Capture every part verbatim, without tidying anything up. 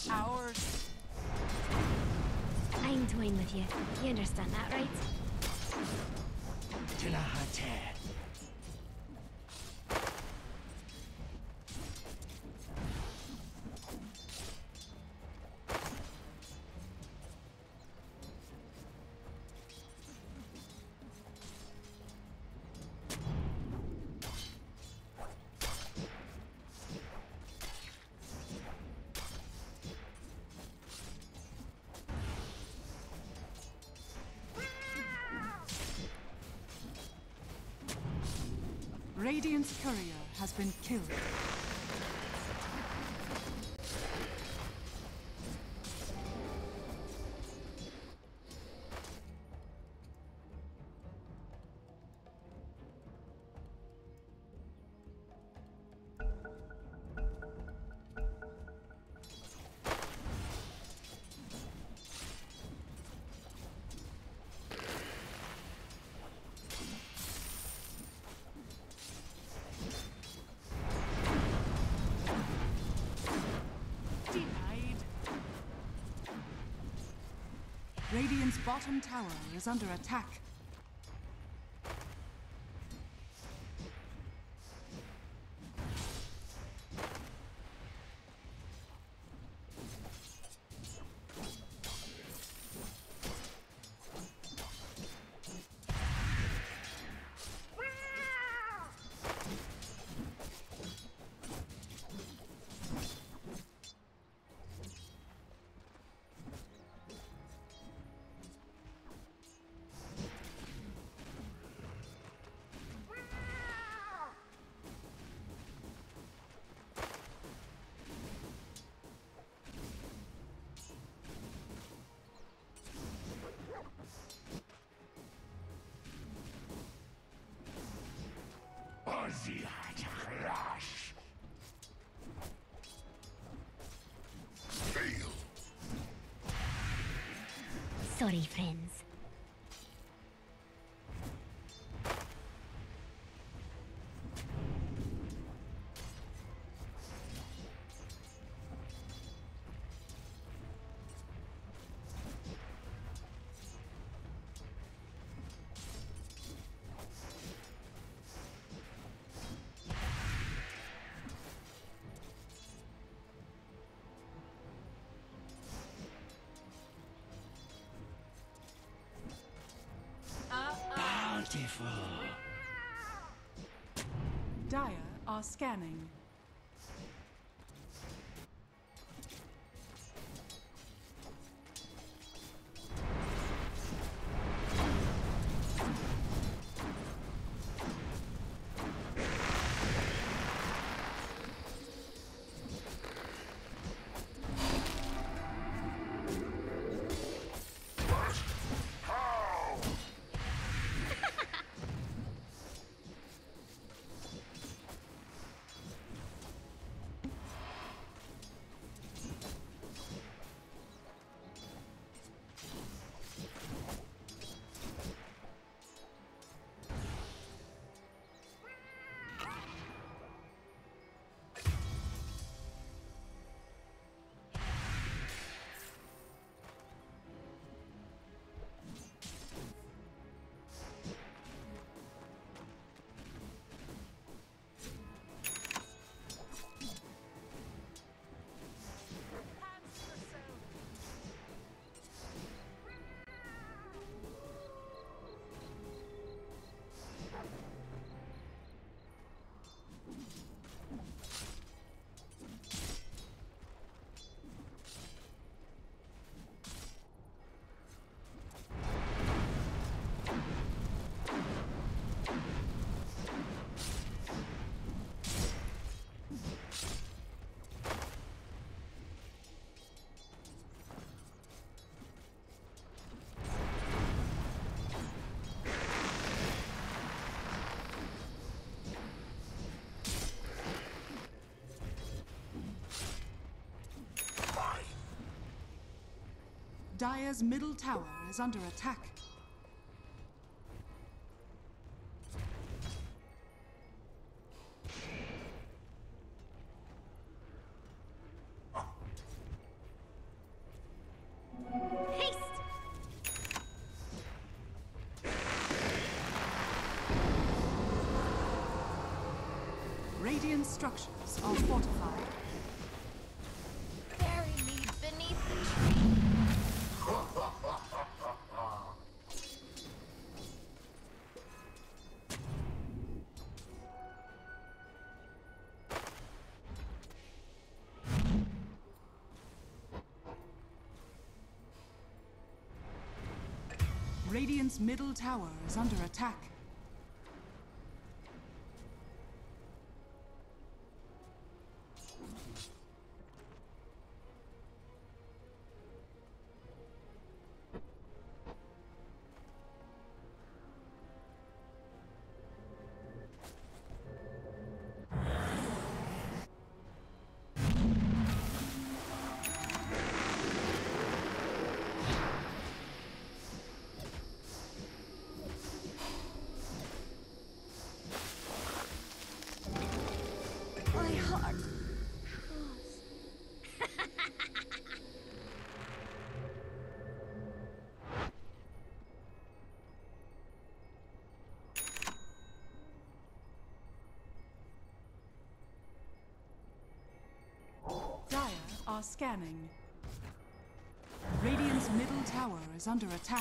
Ours. I'm toying with you. You understand that, right? Tilahate. Radiant's courier has been killed. Radiant's bottom tower is under attack. Fail. Sorry, friends. Bountiful. Dire are scanning. Dire's middle tower is under attack. Radiant structures are fortified. Bury me beneath the tree. Radiant's middle tower is under attack. My heart. Dire are scanning. Radiant's middle tower is under attack.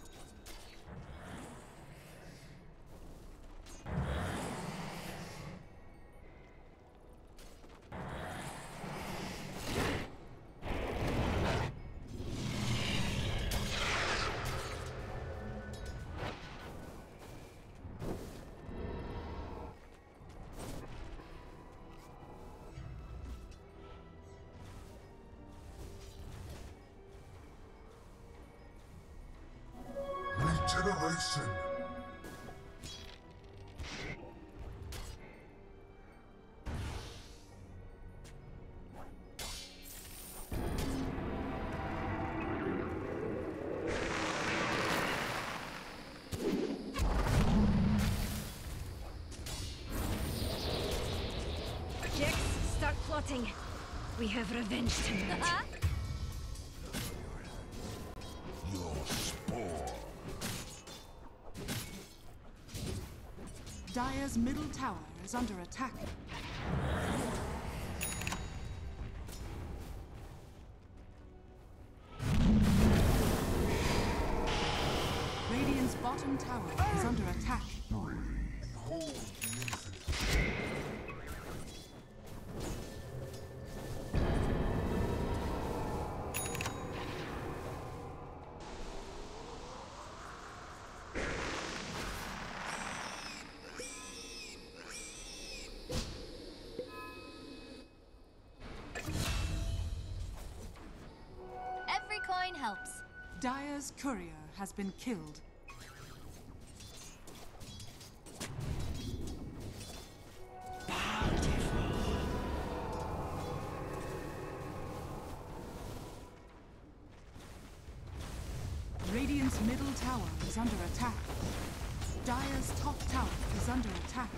Regeneration. Jax, start plotting. We have revenge tonight. Your spore. Dire's middle tower is under attack. Radiant's bottom tower is under attack. Behold the infinite. Every coin helps. Dire's courier has been killed. Radiant's middle tower is under attack. Dire's top tower is under attack.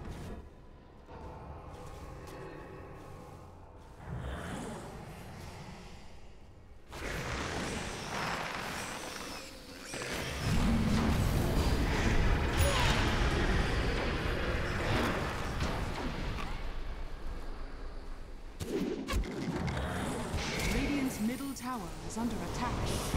Radiant's middle tower is under attack.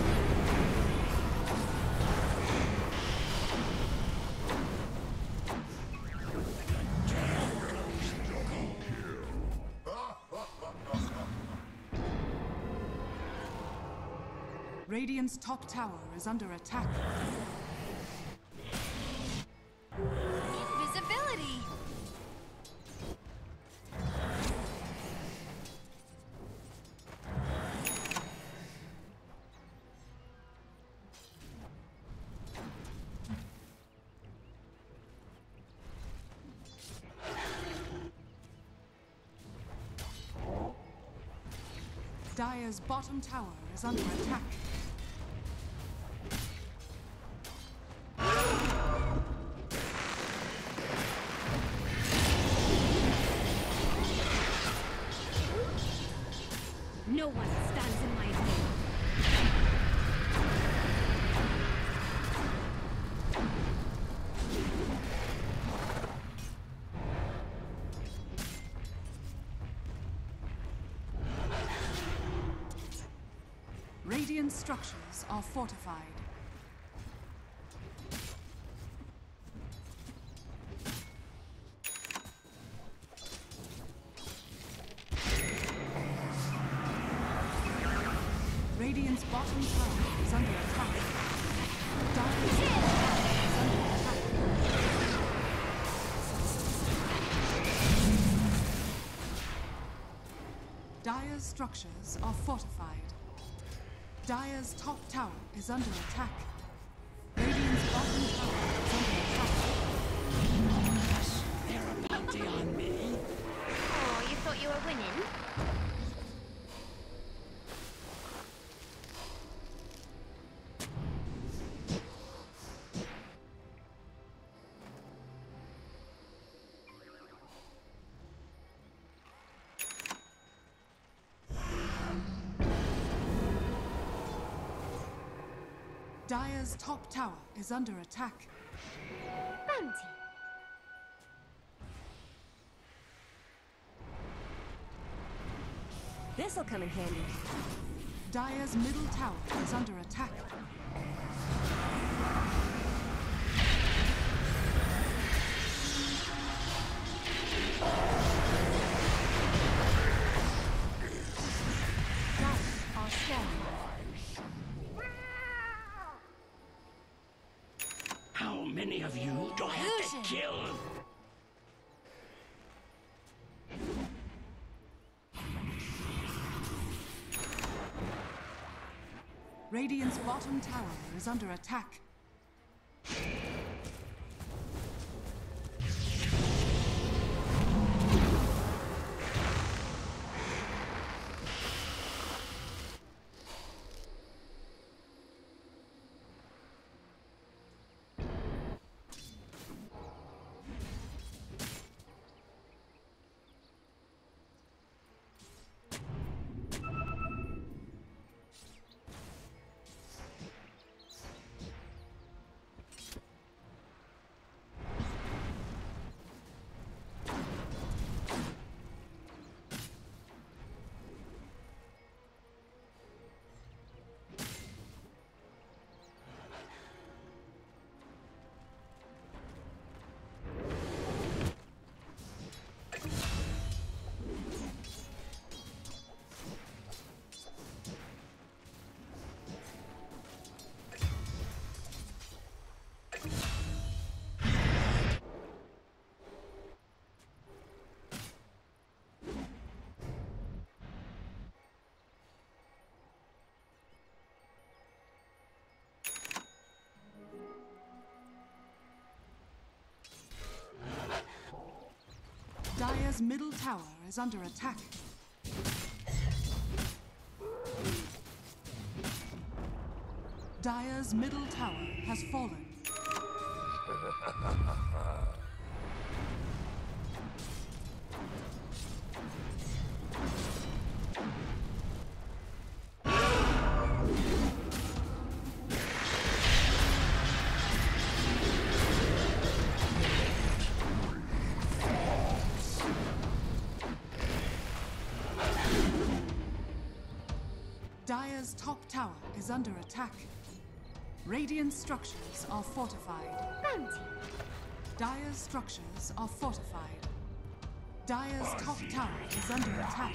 Radiant's top tower is under attack. Invisibility. Dire's bottom tower is under attack. No one stands in my way. Radiant structures are fortified. Radiant's bottom tower is under attack. Dire's top tower is under attack. Dire's structures are fortified. Dire's top tower is under attack. Radiant's bottom tower is under attack. Yes, they're a bounty on me. Oh, you thought you were winning? Dire's top tower is under attack. Bounty. This'll come in handy. Dire's middle tower is under attack. Dire are strong. How many of you do I have to kill? Radiant's bottom tower is under attack. Dire's middle tower is under attack. Dire's middle tower has fallen. Dire's top tower is under attack. Radiant structures are fortified. Bounty. Dire's structures are fortified. Dire's top tower is under attack.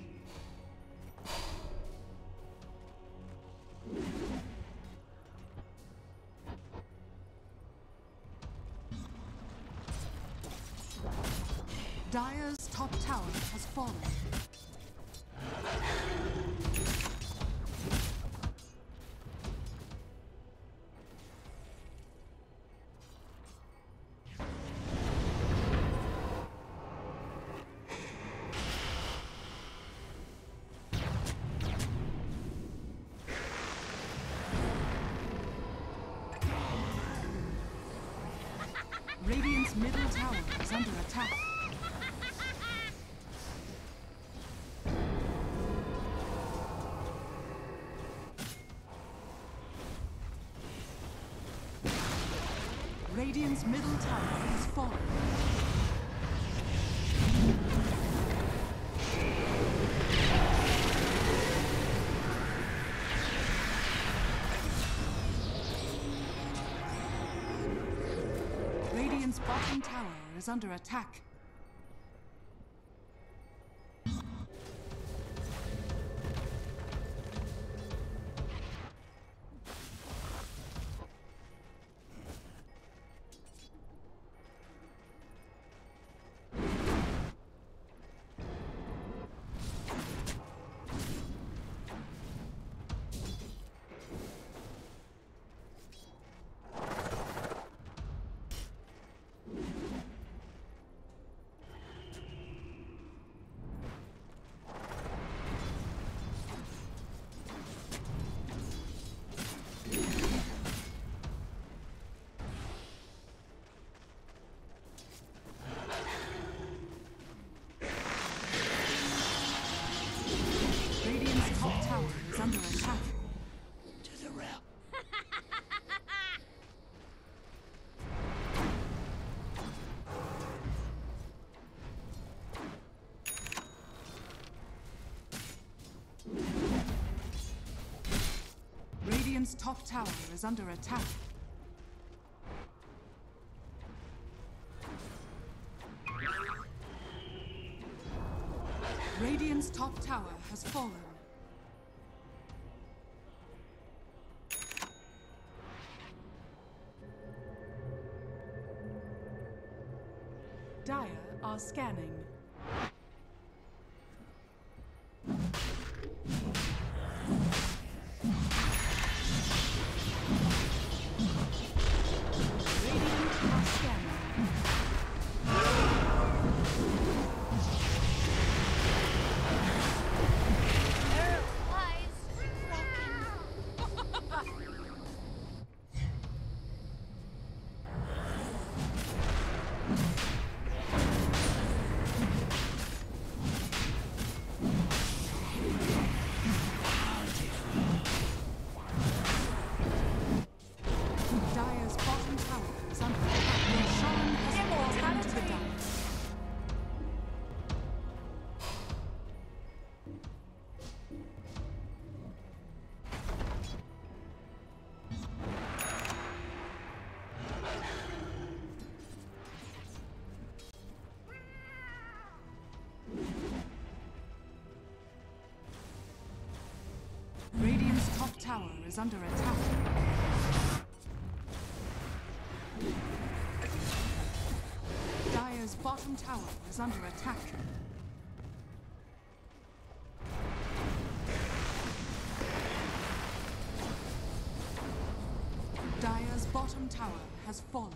Dire's top tower has fallen. Radiant's middle tower is under attack. Radiant's middle tower has fallen. is under attack. Under attack. To the realm. Radiant's top tower is under attack. Radiant's top tower has fallen. Dire are scanning. Radiant are scanning. Arrow flies, broken. Dire's bottom tower is under attack. Sean has fallen to the Dire. Radiant's top tower is under attack. Dire's bottom tower is under attack. Dire's bottom tower has fallen.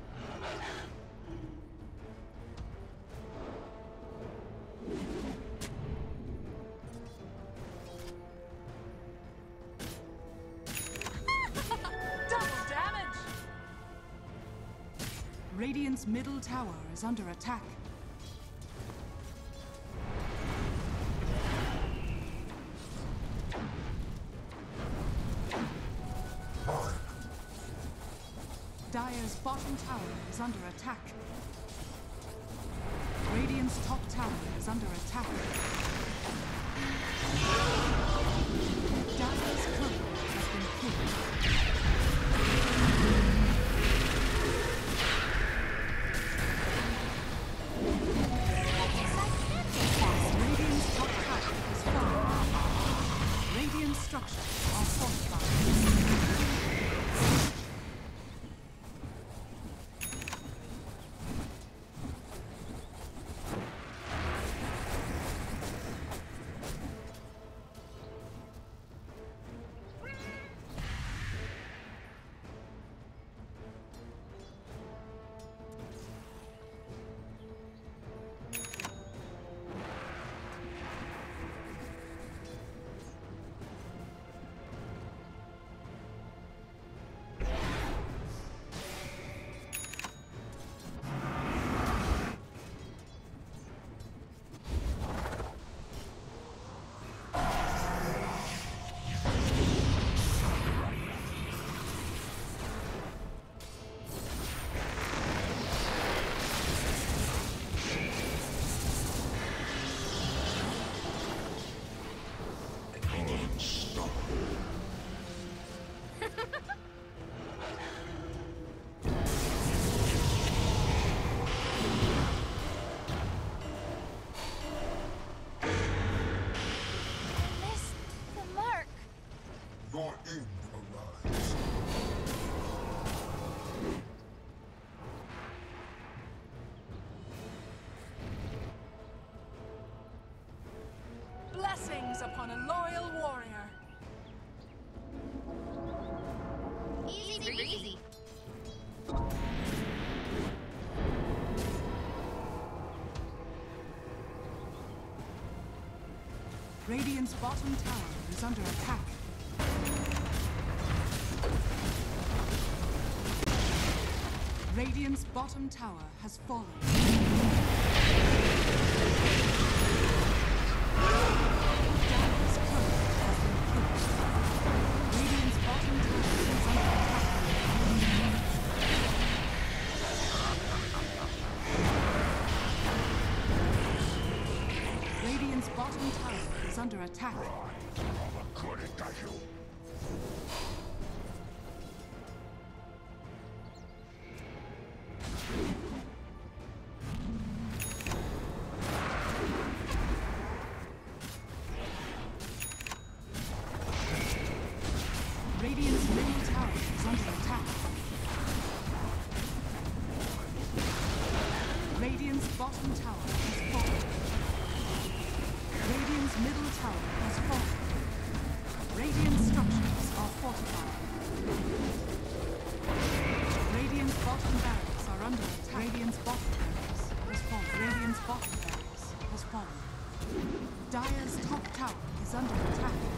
Radiant's middle tower is under attack. Dire's bottom tower is under attack. Radiant's top tower is under attack. Dire's courier has been killed. Radiant's top tower is fallen. Radiant structures are fortified. Your end arrives. Blessings upon a loyal warrior. Easy breezy. Radiant's bottom tower is under attack. Radiant's bottom tower has fallen. Dire's turret has been killed. Radiant's bottom tower is under attack. Radiant's bottom tower is under attack. Radiant's middle tower is under attack. Radiant's bottom tower has fallen. Radiant's middle tower has fallen. Radiant structures are fortified. Radiant's bottom barracks are under attack. Radiant's bottom barracks has fallen. Radiant's bottom barracks has fallen. Dire's top tower is under attack.